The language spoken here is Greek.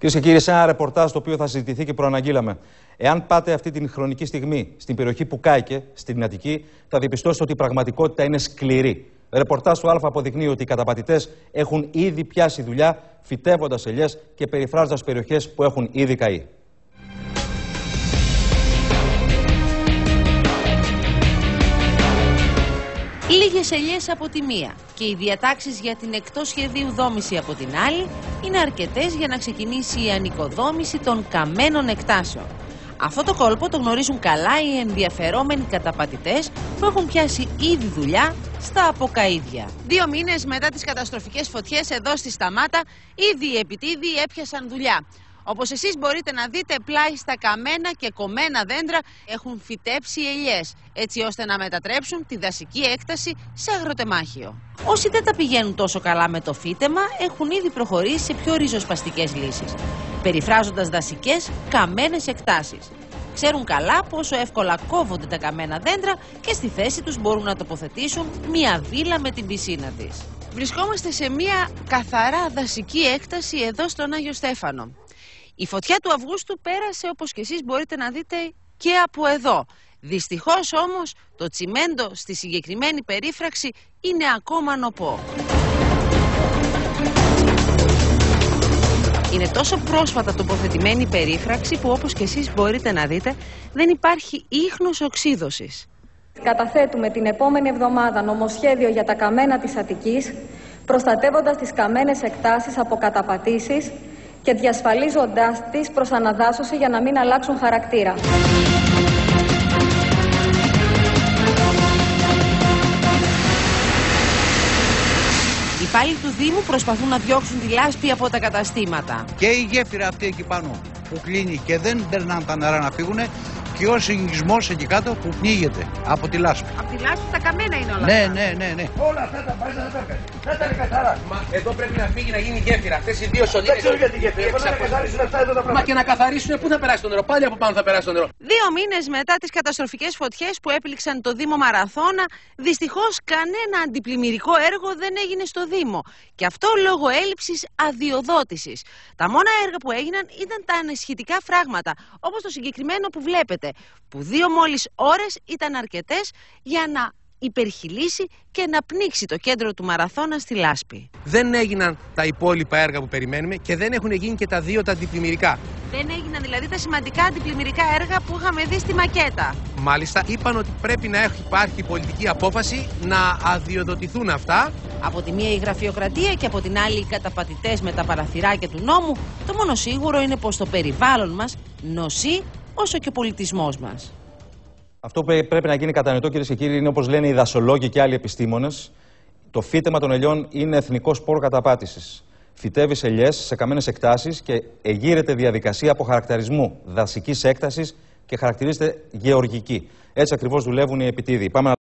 Κυρίες και κύριοι, σε ένα ρεπορτάζ το οποίο θα συζητηθεί και προαναγγείλαμε. Εάν πάτε αυτή την χρονική στιγμή στην περιοχή Πουκάικε, στην Αττική, θα διαπιστώσετε ότι η πραγματικότητα είναι σκληρή. Ρεπορτάζ του Α αποδεικνύει ότι οι καταπατητές έχουν ήδη πιάσει δουλειά, φυτεύοντας ελιές και περιφράζοντας περιοχές που έχουν ήδη καεί. Λίγες ελιές από τη μία και οι διατάξεις για την εκτός σχεδίου δόμηση από την άλλη είναι αρκετές για να ξεκινήσει η ανοικοδόμηση των καμένων εκτάσεων. Αυτό το κόλπο το γνωρίζουν καλά οι ενδιαφερόμενοι καταπατητές που έχουν πιάσει ήδη δουλειά στα αποκαΐδια. 2 μήνες μετά τις καταστροφικές φωτιές εδώ στη Σταμάτα, ήδη οι επιτίδιοι έπιασαν δουλειά. Όπως εσείς μπορείτε να δείτε, πλάι στα καμένα και κομμένα δέντρα έχουν φυτέψει ελιές, έτσι ώστε να μετατρέψουν τη δασική έκταση σε αγροτεμάχιο. Όσοι δεν τα πηγαίνουν τόσο καλά με το φύτεμα, έχουν ήδη προχωρήσει σε πιο ριζοσπαστικές λύσεις, περιφράζοντας δασικές καμένες εκτάσεις. Ξέρουν καλά πόσο εύκολα κόβονται τα καμένα δέντρα και στη θέση τους μπορούν να τοποθετήσουν μια βίλα με την πισίνα της. Βρισκόμαστε σε μια καθαρά δασική έκταση εδώ στον Άγιο Στέφανο. Η φωτιά του Αυγούστου πέρασε, όπως και εσείς μπορείτε να δείτε, και από εδώ. Δυστυχώς όμως το τσιμέντο στη συγκεκριμένη περίφραξη είναι ακόμα νοπό. Είναι τόσο πρόσφατα τοποθετημένη η περίφραξη που, όπως και εσείς μπορείτε να δείτε, δεν υπάρχει ίχνος οξύδωσης. Καταθέτουμε την επόμενη εβδομάδα νομοσχέδιο για τα καμένα της Αττικής, προστατεύοντας τις καμένες εκτάσεις από καταπατήσεις και διασφαλίζοντάς τις προς αναδάσωση για να μην αλλάξουν χαρακτήρα. Οι υπάλληλοι του Δήμου προσπαθούν να διώξουν τη λάσπη από τα καταστήματα. Και η γέφυρα αυτή εκεί πάνω που κλείνει και δεν περνάνε τα νερά να φύγουν, και ο συγγισμός εκεί κάτω που πνίγεται από τη λάσπη. Από τη λάσπη τα καμένα είναι όλα. Ναι. Όλα αυτά τα πάει να τα έκανε. Δεν τα είναι καθαρά. Μα εδώ πρέπει να φύγει να γίνει γέφυρα. Αυτές οι δύο σωλήνες. Δεν ξέρω για τη γέφυρα. Πρέπει να καθαρίσουν αυτά εδώ τα πράγματα. Μα και να καθαρίσουν, πού θα περάσει το νερό? Πάλι από πάνω θα περάσει το νερό. 2 μήνες μετά τις καταστροφικές φωτιές που έπληξαν το Δήμο Μαραθώνα, δυστυχώς κανένα αντιπλημμυρικό έργο δεν έγινε στο Δήμο. Και αυτό λόγω έλλειψης αδειοδότησης. Τα μόνα έργα που έγιναν ήταν τα αναισχυτικά φράγματα, όπως το συγκεκριμένο που βλέπετε, που 2 μόλις ώρες ήταν αρκετές για να υπερχειλήσει και να πνίξει το κέντρο του Μαραθώνα στη λάσπη. Δεν έγιναν τα υπόλοιπα έργα που περιμένουμε και δεν έχουν γίνει και τα 2 τα αντιπλημμυρικά. Δεν έγιναν δηλαδή τα σημαντικά αντιπλημμυρικά έργα που είχαμε δει στη μακέτα. Μάλιστα, είπαν ότι πρέπει να υπάρχει πολιτική απόφαση να αδειοδοτηθούν αυτά. Από τη μία η γραφειοκρατία και από την άλλη οι καταπατητές με τα παραθυράκια του νόμου. Το μόνο σίγουρο είναι πως το περιβάλλον μας νοσεί όσο και ο πολιτισμός μας. Αυτό που πρέπει να γίνει κατανοητό, κυρίες και κύριοι, είναι, όπως λένε οι δασολόγοι και άλλοι επιστήμονες, το φύτεμα των ελιών είναι εθνικό σπόρο καταπάτησης. Φυτεύεις ελιές σε καμένες εκτάσεις και εγείρεται διαδικασία αποχαρακτηρισμού δασικής έκτασης και χαρακτηρίζεται γεωργική. Έτσι ακριβώς δουλεύουν οι επιτίδιοι.